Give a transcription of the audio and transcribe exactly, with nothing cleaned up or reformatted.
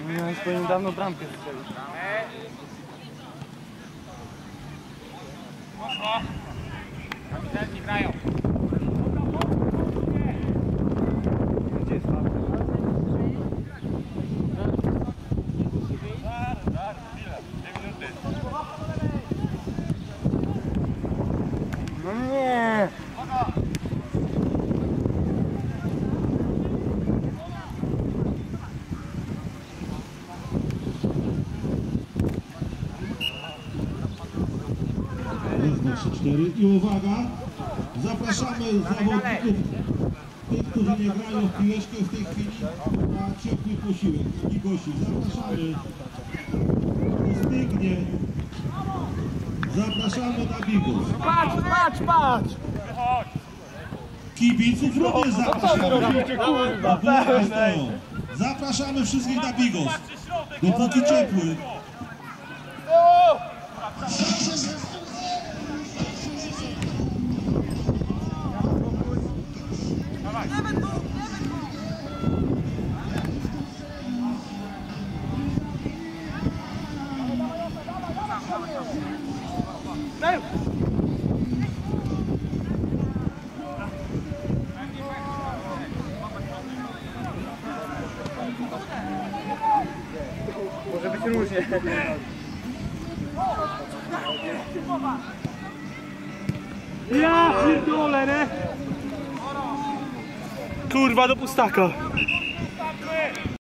No już powinien dawno bramkę strzelić. Mocno! Kapitelki grają. Gdzie jest pan? No nie! Raz, dwa, trzy, cztery i uwaga, zapraszamy zawodników, tych, którzy nie grają w piłeczkę w tej chwili na ciepły posiłek, i gości, zapraszamy do Stygnie, zapraszamy na bigos. Patrz, patrz, patrz! Kibiców również zapraszamy. robicie, kurwa? Weź to. Zapraszamy wszystkich na bigos, dopóki ciepły. Może być różnie. Ja pierdolę, nie? Kurwa, do pustaka.